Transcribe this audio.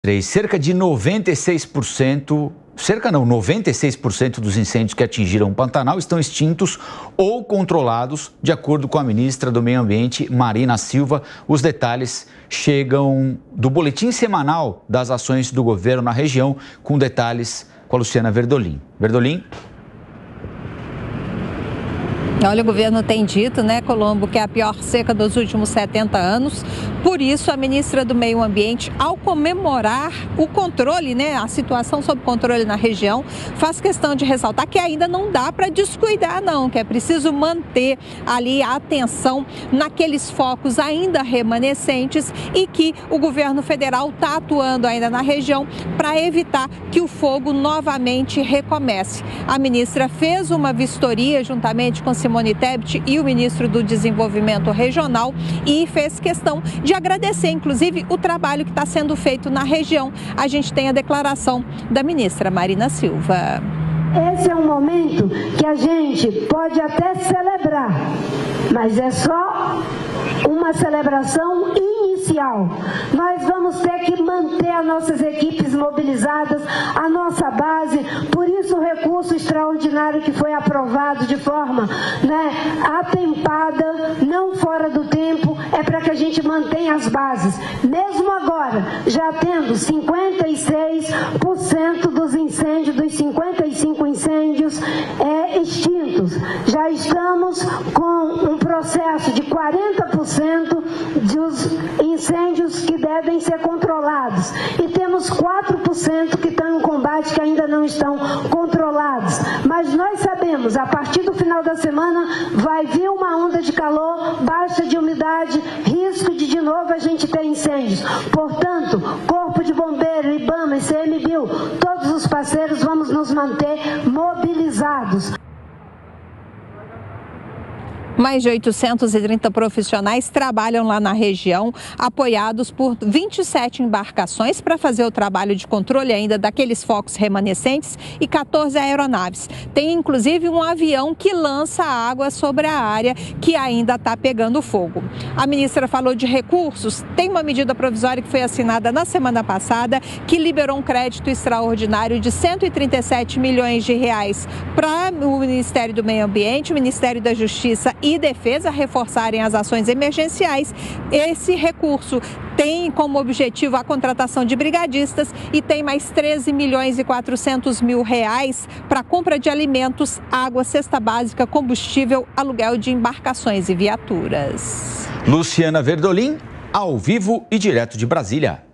Cerca de 96% dos incêndios que atingiram o Pantanal estão extintos ou controlados, de acordo com a ministra do Meio Ambiente, Marina Silva. Os detalhes chegam do boletim semanal das ações do governo na região, com detalhes com a Luciana Verdolim. Verdolim? Olha, o governo tem dito, Colombo, que é a pior seca dos últimos 70 anos. Por isso, a ministra do Meio Ambiente, ao comemorar o controle, a situação sob controle na região, faz questão de ressaltar que ainda não dá para descuidar, não, que é preciso manter ali a atenção naqueles focos ainda remanescentes e que o governo federal está atuando ainda na região para evitar que o fogo novamente recomece. A ministra fez uma vistoria juntamente com Simone Tebet e o ministro do Desenvolvimento Regional e fez questão de agradecer, inclusive, o trabalho que está sendo feito na região. A gente tem a declaração da ministra Marina Silva. Esse é um momento que a gente pode até celebrar, mas é só uma celebração inicial. Nós vamos ter que manter as nossas equipes mobilizadas, a nossa base, por isso o recurso extraordinário que foi aprovado de forma atempada, não fora do tempo, é para que a gente mantenha as bases. Mesmo agora, já tendo 56% dos incêndios, dos 55 incêndios extintos. Já estamos com um processo de 40% dos incêndios que devem ser controlados. E temos 4% que estão em combate que ainda não estão controlados. Mas nós sabemos, a partir do final da semana, vai vir uma onda de calor, baixa de umidade, risco de novo a gente ter incêndios. Portanto, Corpo de Bombeiro, IBAMA, ICMBio, todos os parceiros vamos nos manter mobilizados. Mais de 830 profissionais trabalham lá na região, apoiados por 27 embarcações para fazer o trabalho de controle ainda daqueles focos remanescentes e 14 aeronaves. Tem inclusive um avião que lança água sobre a área que ainda está pegando fogo. A ministra falou de recursos. Tem uma medida provisória que foi assinada na semana passada que liberou um crédito extraordinário de 137 milhões de reais para o Ministério do Meio Ambiente, o Ministério da Justiça e Defesa reforçarem as ações emergenciais. Esse recurso tem como objetivo a contratação de brigadistas e tem mais 13 milhões e 400 mil reais para compra de alimentos, água, cesta básica, combustível, aluguel de embarcações e viaturas. Luciana Verdolim, ao vivo e direto de Brasília.